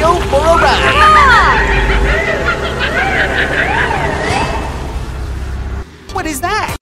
go for a ride! What is that?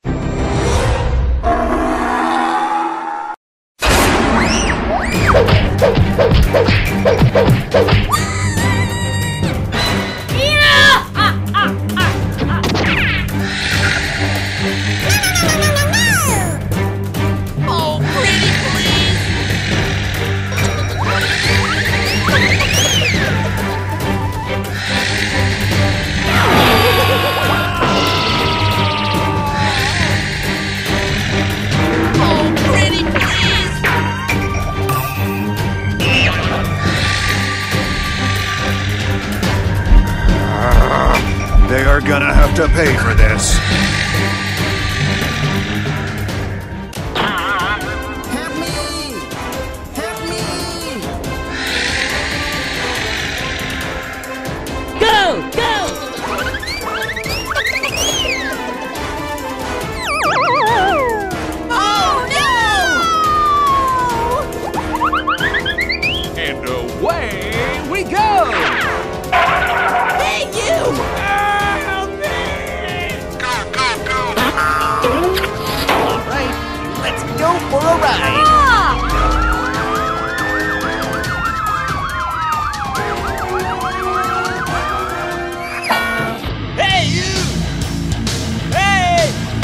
They are gonna have to pay for this. Help me! Help me! Go! Go! Oh no! And away we go! Hey you! Alright, let's go for a ride! Hey, you! Hey!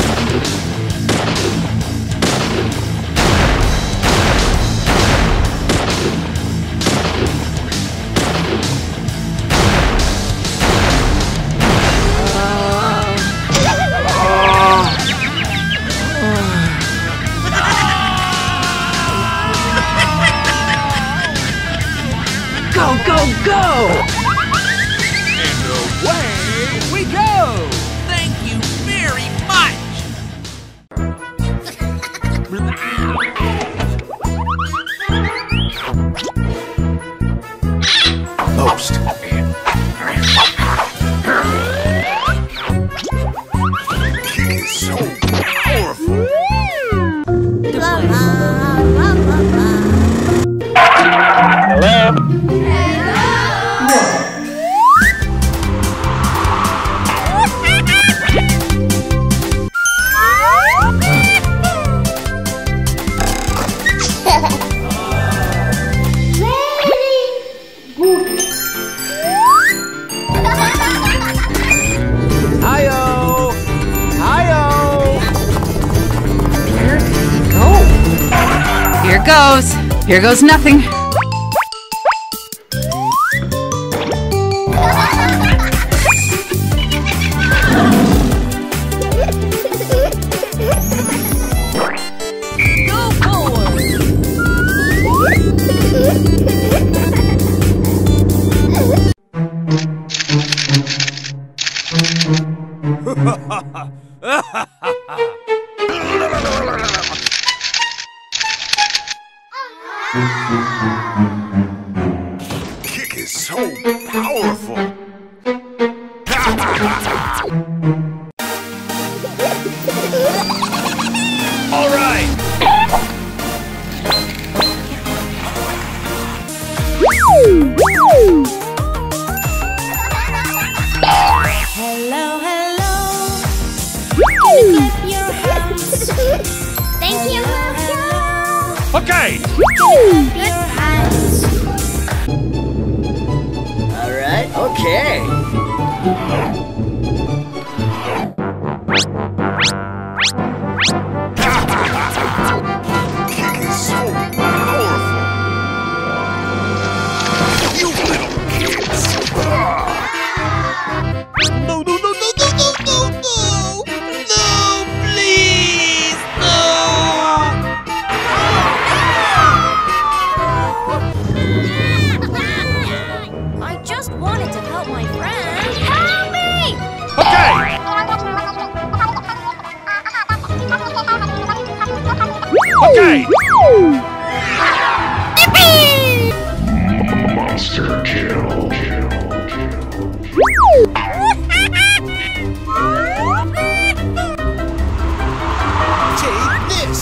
Go! Go! Go! And away we go! Thank you very much! Most. Kick is so powerful. Hi-yo! Hi-yo! Where did he go? Here goes. Here goes nothing. Go forward! Kick is so powerful. All right! Hello, hello. Can you clap your hands? Thank you. Okay! Clap your hands. Alright, okay. Kick is so powerful. You little kids. No, no, no, no, no, no, no, no! No, please! No! I just wanted to help my friend. Help me! Okay! Okay! Monster kill. Take this!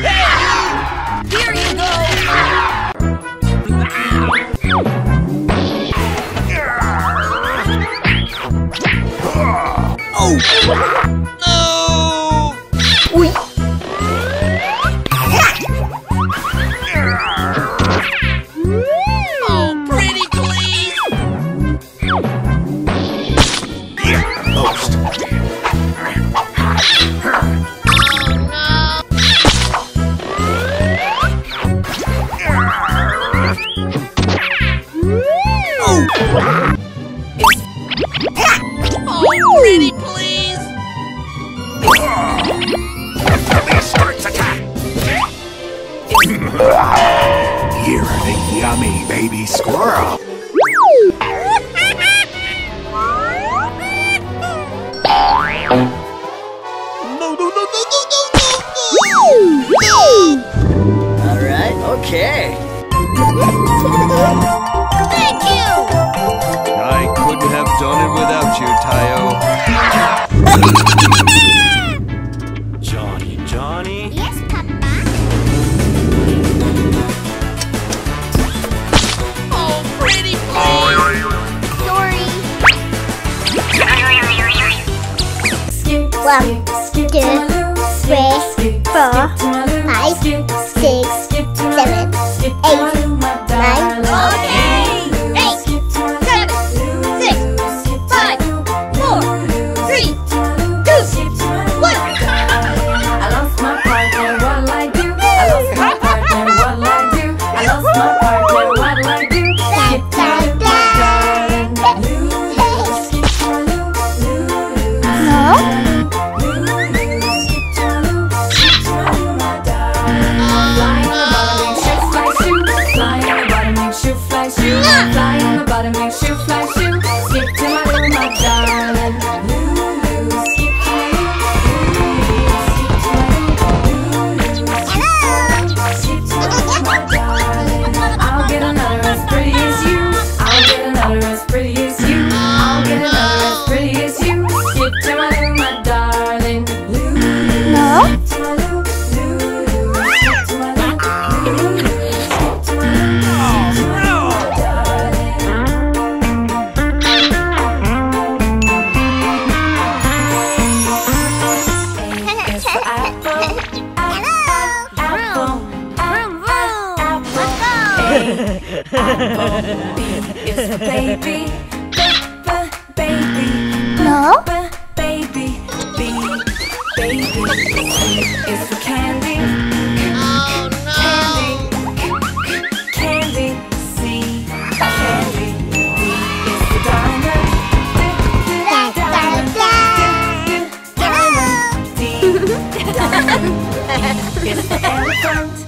Here you go. baby squirrel. No, no, no, no, no, no, no, no! No! Alright, okay. Thank you! I couldn't have done it without you, Tayo. Johnny. Yes, Papa. Oh, pretty please! Sorry. One, two, three, four, 5, 6, 7, 8, 9. Okay! 8, 7, 6, 5, 4, 3, 2, 1. I lost my partner, what'll I do? I lost my partner, what'll I do? I lost my partner, what'll I do? Skip to my loop, my darling. Skip to my loop, skip to my loop, my darling. Fly on the bottom, make shoe fly shoe. Fly on the bottom, make shoe fly shoe. Skip to my loop, my darling. Skip to my loop. I'll get another as pretty as you. I'll get another as pretty as you. I'll get another as pretty as you. Skip to my loop, my darling. No? Skip to my loop, skip to my loop, skip to my loop, A is for apple, apple, Vroom, vroom. Let's go. apple. B is for baby, baby. No? Baby, baby. C is for candy, Oh, no! candy. C, candy. D is for diamond, diamond. D, diamond. E is for elephant,